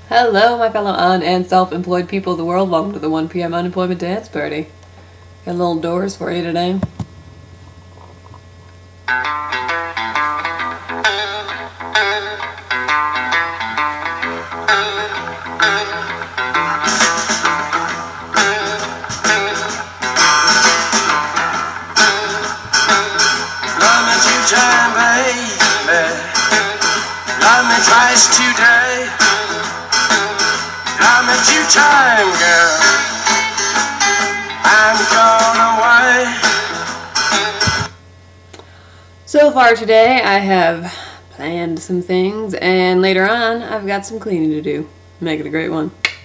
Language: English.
Hello, my fellow un- and self-employed people of the world. Welcome to the 1 p.m. Unemployment Dance Party. Got little doors for you today. Love me two-time, baby. Love me twice today. Love me two-time, girl. I'm gone away. So far today, I have planned some things, and later on, I've got some cleaning to do. Make it a great one.